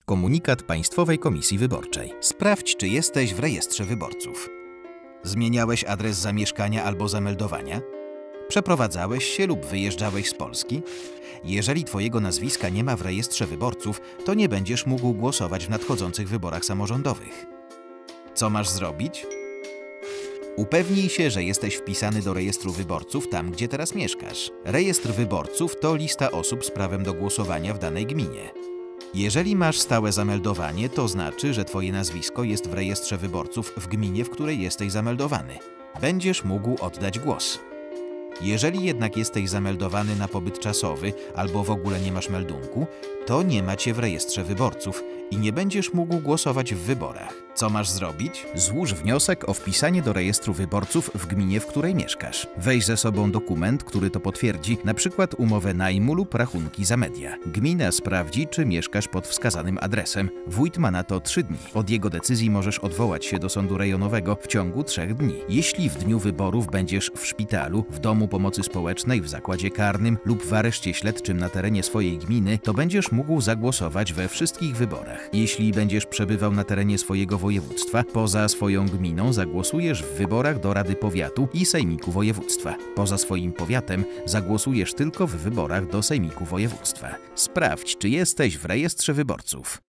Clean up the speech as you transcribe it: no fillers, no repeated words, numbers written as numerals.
Komunikat Państwowej Komisji Wyborczej. Sprawdź, czy jesteś w rejestrze wyborców. Zmieniałeś adres zamieszkania albo zameldowania? Przeprowadzałeś się lub wyjeżdżałeś z Polski? Jeżeli Twojego nazwiska nie ma w rejestrze wyborców, to nie będziesz mógł głosować w nadchodzących wyborach samorządowych. Co masz zrobić? Upewnij się, że jesteś wpisany do rejestru wyborców tam, gdzie teraz mieszkasz. Rejestr wyborców to lista osób z prawem do głosowania w danej gminie. Jeżeli masz stałe zameldowanie, to znaczy, że Twoje nazwisko jest w rejestrze wyborców w gminie, w której jesteś zameldowany. Będziesz mógł oddać głos. Jeżeli jednak jesteś zameldowany na pobyt czasowy albo w ogóle nie masz meldunku, to nie ma Cię w rejestrze wyborców i nie będziesz mógł głosować w wyborach. Co masz zrobić? Złóż wniosek o wpisanie do rejestru wyborców w gminie, w której mieszkasz. Weź ze sobą dokument, który to potwierdzi, np. umowę najmu lub rachunki za media. Gmina sprawdzi, czy mieszkasz pod wskazanym adresem. Wójt ma na to 3 dni. Od jego decyzji możesz odwołać się do sądu rejonowego w ciągu 3 dni. Jeśli w dniu wyborów będziesz w szpitalu, w domu pomocy społecznej, w zakładzie karnym lub w areszcie śledczym na terenie swojej gminy, to będziesz mógł zagłosować we wszystkich wyborach. Jeśli będziesz przebywał na terenie swojego województwa, poza swoją gminą zagłosujesz w wyborach do Rady Powiatu i Sejmiku Województwa. Poza swoim powiatem zagłosujesz tylko w wyborach do Sejmiku Województwa. Sprawdź, czy jesteś w rejestrze wyborców.